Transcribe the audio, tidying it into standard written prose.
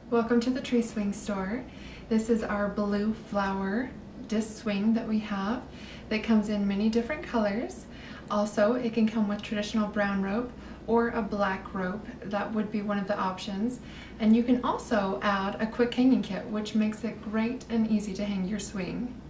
Welcome to the Tree Swing Store. This is our blue flower disc swing that we have that comes in many different colors. Also, it can come with traditional brown rope or a black rope. That would be one of the options. And you can also add a quick hanging kit, which makes it great and easy to hang your swing.